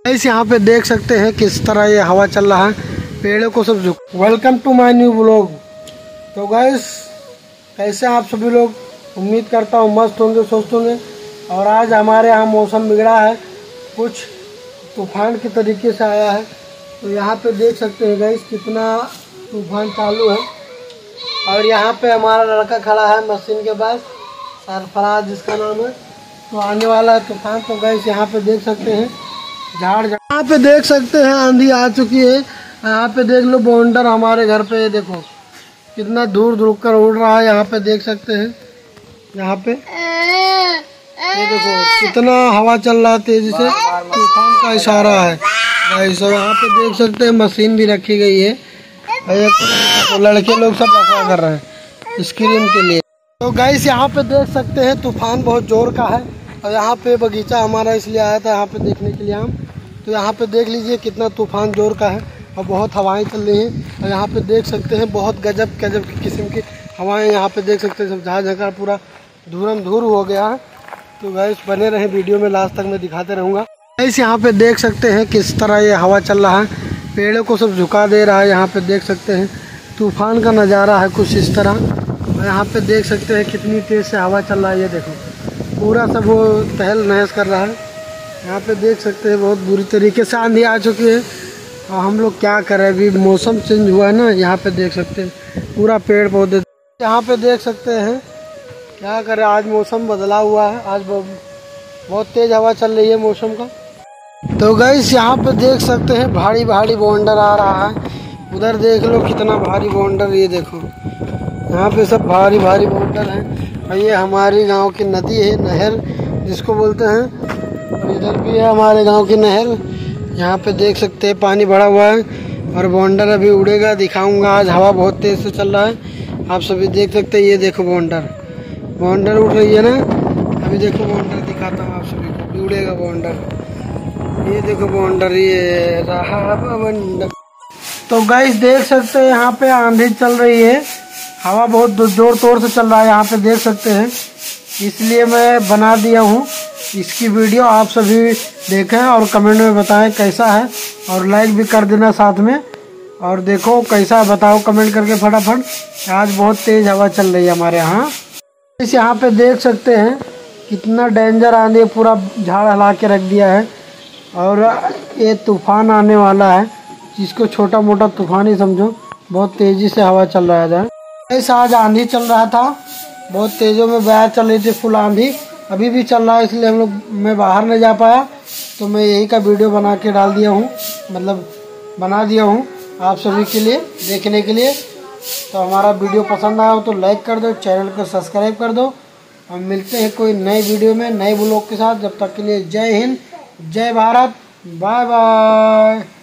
Guys यहाँ पे देख सकते हैं किस तरह ये हवा चल रहा है, पेड़ों को सब झुक। Welcome to my new vlog. तो गाइस कैसे आप सभी लोग, उम्मीद करता हूँ मस्त होंगे, स्वस्थ होंगे। और आज हमारे यहाँ मौसम बिगड़ा है, कुछ तूफान के तरीके से आया है। तो यहाँ पे देख सकते हैं गाइस कितना तूफान चालू है। और यहाँ पे हमारा लड़का खड़ा है मशीन के पास, सरफराज जिसका नाम है। तो आने वाला है तूफान। तो गाइस यहाँ पे देख सकते हैं झाड़, यहाँ पे देख सकते हैं आंधी आ चुकी है। यहाँ पे देख लो बॉन्डर हमारे घर पे, देखो कितना दूर दूर कर उड़ रहा है। यहाँ पे देख सकते हैं, यहाँ पे ये देखो कितना हवा चल रहा है तेजी से, तूफान का इशारा है गाइस। और यहाँ पे देख सकते हैं मशीन भी रखी गई है, तो लड़के लोग सब रखा कर रहे हैं स्क्रीन के लिए। तो गाइस यहाँ पे देख सकते हैं तूफान बहुत जोर का है। और यहाँ पे बगीचा हमारा इसलिए आया था यहाँ पे देखने के लिए हम। तो यहाँ पे देख लीजिए कितना तूफान जोर का है और बहुत हवाएं चल रही हैं। और यहाँ पे देख सकते हैं बहुत गजब गजब की किस्म की हवाएं। यहाँ पे देख सकते हैं सब जहाँ जगह पूरा धूरम धूर हो गया है। तो गाइस बने रहे वीडियो में, लास्ट तक मैं दिखाते रहूँगा। गाइस यहाँ पे देख सकते हैं किस तरह ये हवा चल रहा है, पेड़ों को सब झुका दे रहा है। यहाँ पे देख सकते हैं तूफान का नज़ारा है कुछ इस तरह। और यहाँ पे देख सकते हैं कितनी तेज़ से हवा चल रहा है, ये देखो पूरा सब वो तहल नहस कर रहा है। यहाँ पे देख सकते हैं बहुत बुरी तरीके से आंधी आ चुकी है। और हम लोग क्या करें, अभी मौसम चेंज हुआ है ना। यहाँ पे देख सकते हैं पूरा पेड़ पौधे, यहाँ पे देख सकते हैं क्या करें, आज मौसम बदला हुआ है। आज बहुत तेज़ हवा चल रही है मौसम का। तो गाइस यहाँ पे देख सकते हैं भारी भारी बॉन्डर आ रहा है। उधर देख लो कितना भारी बॉन्डर, ये देखो यहाँ पे सब भारी भारी बॉन्डर है। और ये हमारी गांव की नदी है, नहर जिसको बोलते हैं। और इधर भी है हमारे गांव की नहर। यहाँ पे देख सकते हैं पानी भरा हुआ है और बॉन्डर अभी उड़ेगा, दिखाऊंगा। आज हवा बहुत तेज़ से चल रहा है, आप सभी देख सकते हैं। ये देखो बॉन्डर उड़ रही है ना, अभी देखो बॉन्डर दिखाता हूँ आप सभी को, अभी उड़ेगा बॉन्डर। ये देखो बॉन्डर, ये रहा बॉन्डर। तो गाइस देख सकते हैं यहाँ पे आंधी चल रही है, हवा बहुत जोर तोर से चल रहा है। यहाँ पे देख सकते हैं, इसलिए मैं बना दिया हूँ इसकी वीडियो। आप सभी देखें और कमेंट में बताएं कैसा है, और लाइक भी कर देना साथ में। और देखो कैसा है बताओ कमेंट करके फटाफट। आज बहुत तेज़ हवा चल रही है हमारे यहाँ। इस यहाँ पे देख सकते हैं कितना डेंजर आंधी, पूरा झाड़ हिला के रख दिया है। और ये तूफान आने वाला है, जिसको छोटा मोटा तूफान ही समझो। बहुत तेज़ी से हवा चल रहा है। ऐसा आज आंधी चल रहा था, बहुत तेज़ों में बयार चल रही थी, फुल आंधी अभी भी चल रहा है। इसलिए हम लोग, मैं बाहर नहीं जा पाया, तो मैं यही का वीडियो बना के डाल दिया हूँ, मतलब बना दिया हूँ आप सभी के लिए देखने के लिए। तो हमारा वीडियो पसंद आया हो तो लाइक कर दो, चैनल को सब्सक्राइब कर दो। हम मिलते हैं कोई नए वीडियो में नए ब्लॉग के साथ। जब तक के लिए जय हिंद, जय भारत, बाय बाय।